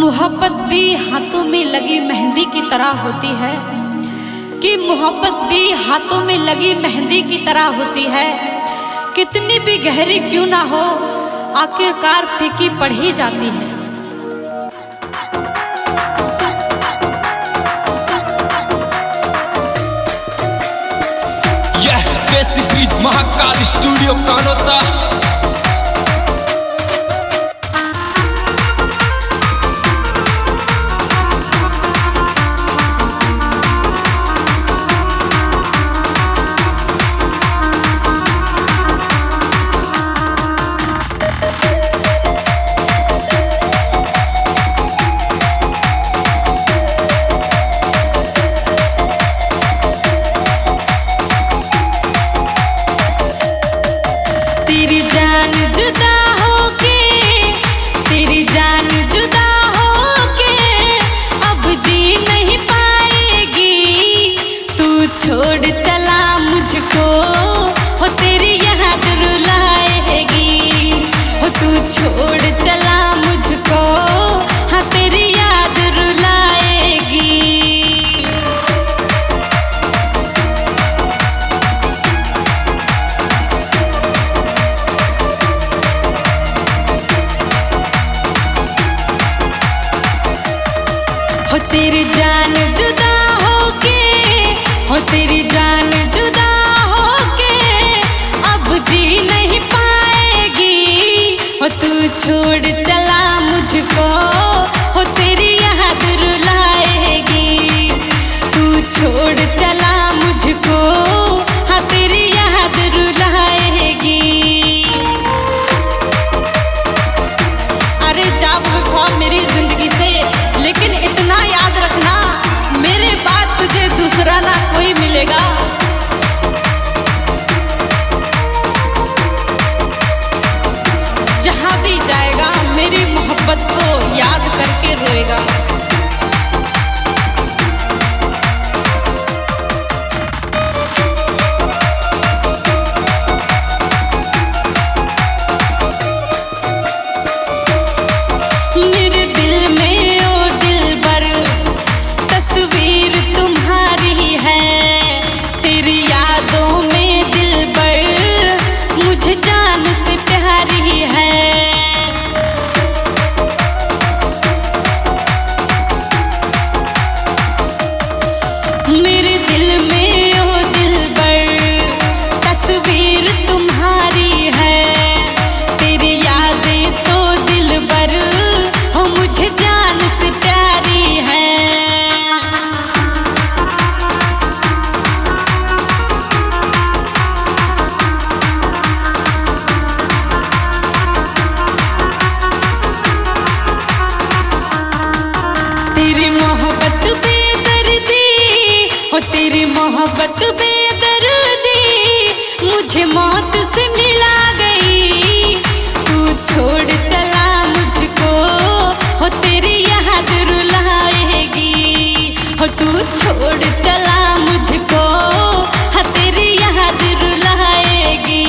मोहब्बत भी हाथों में लगी मेहंदी की तरह होती है, कि मोहब्बत भी हाथों में लगी मेहंदी की तरह होती है। कितनी भी गहरी क्यों ना हो, आखिरकार फीकी पड़ ही जाती है। यह देसी बीज महाकाल स्टूडियो कानोता। तेरी जान जुदा होके अब जी नहीं पाएगी। तू छोड़ चला मुझको, हो तेरी याद रुलाएगी। हो तू छोड़ चला मुझको, हाँ तेरी याद रुलाएगी। हो तेरी जान जुदा होके, हो तेरी जान जुदा होके अब जी नहीं पाएगी। हो तू छोड़ चला मुझको, हो तेरी याद रुलाएगी। तू छोड़ चला मुझको, हाँ तेरी याद रुलाएगी। अरे जा वफा मेरी जिंदगी से, लेकिन इतना याद रखना मेरे बाद तुझे दूसरा ना कोई मिलेगा। जहां भी जाएगा मेरी मोहब्बत को याद करके रोएगा। मेरे दिल में ओ दिलबर तस्वीर तुम्हारी है। तेरी यादों में दिलबर मुझे जान से प्यारी है। मेरे दिल में ओ दिलबर तस्वीर तुम्हारी है। तेरी यादें तो दिलबर हो मुझे जान से प्यारी है। तेरी मोहब्बत बेदर्दी, हो तेरी मोहब्बत बेदर्दी मुझे मौत से मिला गई। तू छोड़ चला मुझको, हो तेरी याद रुलाएगी। हो तू छोड़ चला मुझको, हाँ तेरी याद रुलाएगी।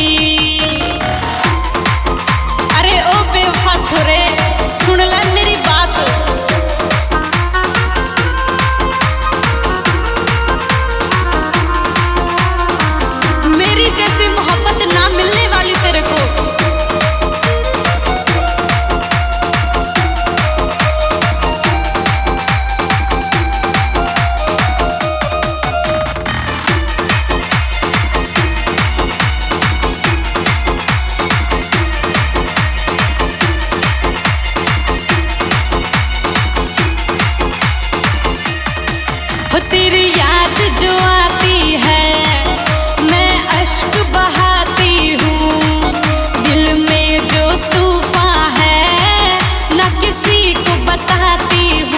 अरे ओ बेवफा छोरे, सुन ले मेरी बात। मेरी जैसी मोहब्बत ना मिलने वाली तेरे को। हो तेरी याद जो आती है मैं अश्क बहाती हूँ। दिल में जो तूफान है ना किसी को बताती हूँ।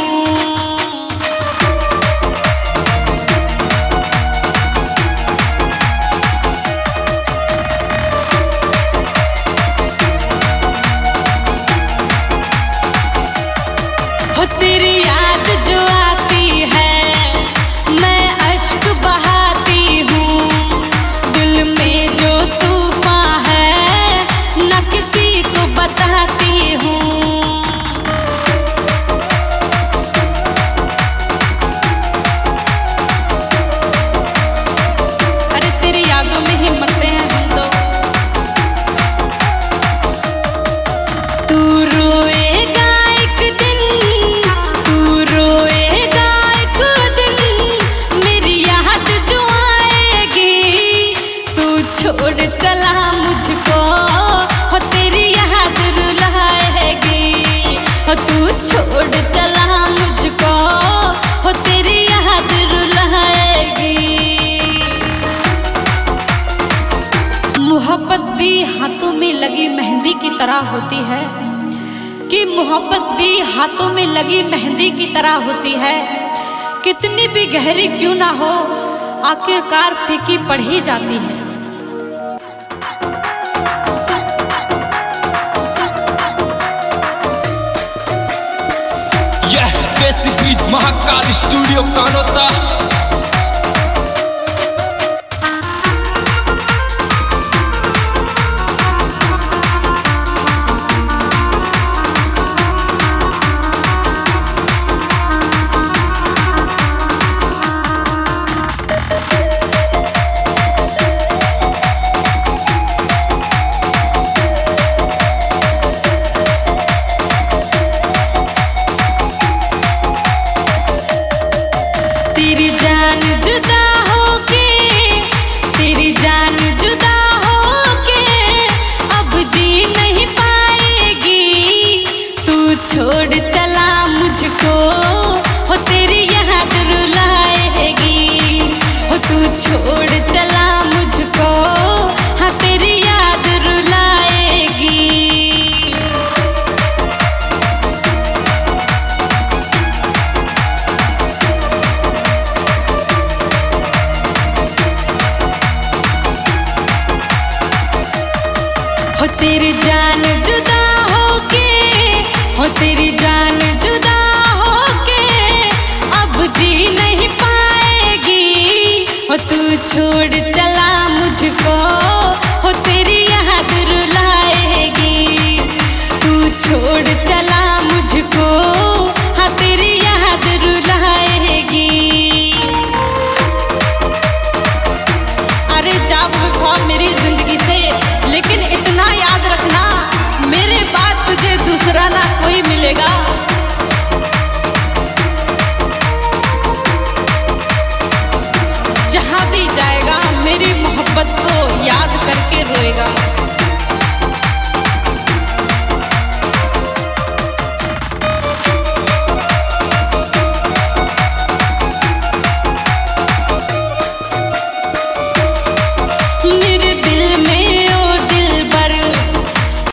हो तेरी याद जो आती है मैं अश्क बहाती हूँ। दिल में जो तूफान है ना किसी को बताती हूँ। यादों में ही मरते हैं हम तो। तू रोएगा एक दिन, तू रोएगा एक दिन, मेरी याद जो आएगी। तू छोड़ चला मुझको, हो तेरी याद रुलाएगी। हो तू छोड़ चला मुझको, हो तेरी याद रुलाएगी। मोहब्बत भी हाथों में लगी मेहंदी की तरह होती है, कि मोहब्बत भी हाथों में लगी मेहंदी की तरह होती है। कितनी भी गहरी क्यों ना हो, आखिरकार फीकी पड़ ही जाती है। यह देसी बीज महाकाल स्टूडियो कानोता। तेरी जान जुदा होके, तेरी जान जुदा होके अब जी नहीं पाएगी। तू छोड़ चला मुझको, हो तेरी याद रुलाएगी। हो तू छोड़ चला मुझको, हाँ तेरी याद रुलाएगी। हो तेरी जान जुदा होके, हो तेरी जान जुदा होके अब जी नहीं पाएगी। हो तू छोड़ चला मुझको, हो तेरी याद रुलाएगी। तू छोड़ चला मुझको, हाँ तेरी याद रुलाएगी। अरे जा वफा मेरी जिंदगी से, लेकिन इतना याद रखना मेरे बाद तुझे दूसरा ना कोई मिलेगा। जहाँ भी जाएगा मेरी मोहब्बत को याद करके रोएगा।